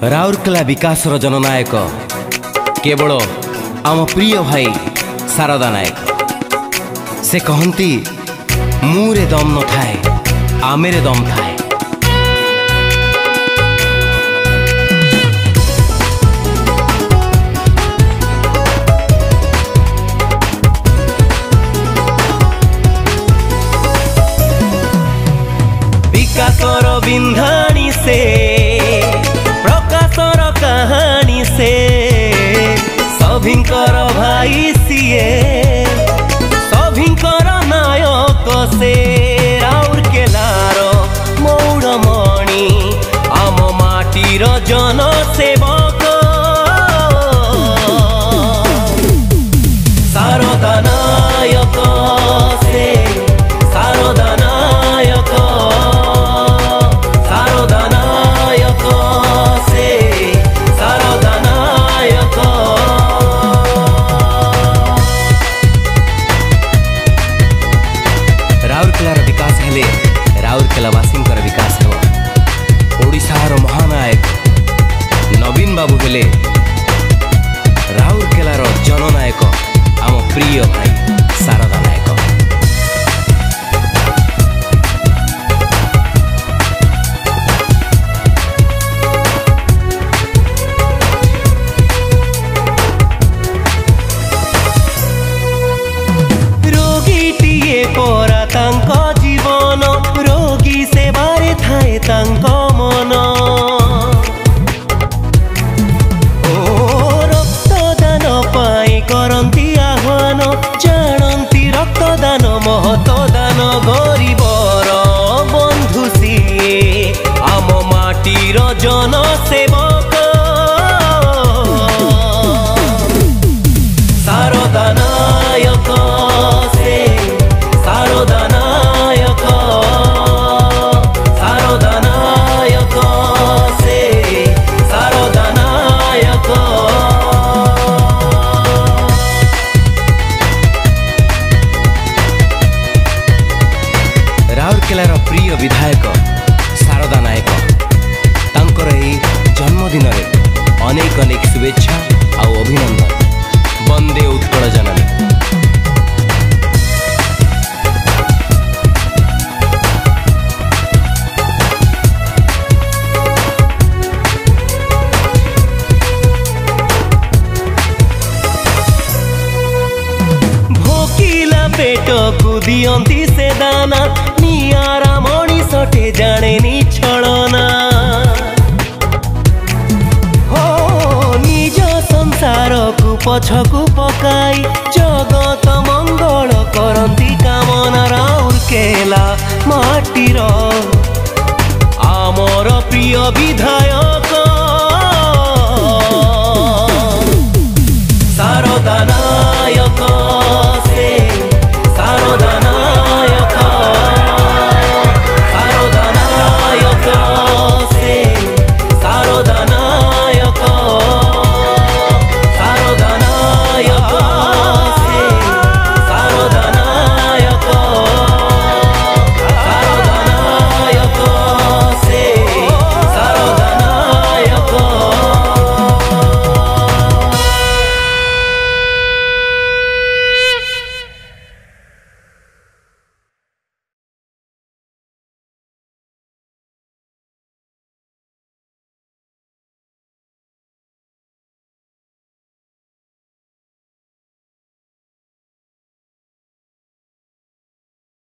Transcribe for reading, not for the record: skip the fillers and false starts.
राउरकेला विकास जननायक केवल आम प्रिय भाई शारदा नायक से कहती मुरे दम न थाए आमेरे दम थाए। विकासर बिंधाणी से प्रकाशर कहानी से सभिंकर भाई सीए सभिंकर नायक से राउरकेलार मौड़मणि आम माटीर जनसेवक शारदा नायक से शारदा नायक शारदा नायक से शारदा नायक। राउरकेलार विकास हेले राउरकेलावासी विकास हो। ओडिशार महानायक नवीन बाबू हेले राउरकेलार जननायक आम प्रिय भाई शारदा नायक। परा तांको जीवन रोगी सेवारे थाए तांको मन रक्तदान पाई करंती आह्वान जानती रक्तदान महतदान गरीबर बंधु सीए आम माटीर जनसेवक शारदा नायक से शारदा नायक शारदा नायक से शारदा नायक। राउरकेलार प्रिय विधायक शारदा नायक तांकर एही जन्मदिन रे अनेक अनेक शुभेच्छा आ अभिनंदन। वंदे उत्कल जननी। पेट को दियंती से दाना नियारा मणिषटे जाने नी छलना हो निज संसार को पछकु पकाई जगत मंगल करंती कामना। राउरकेला माटीर आमर प्रिय विधायक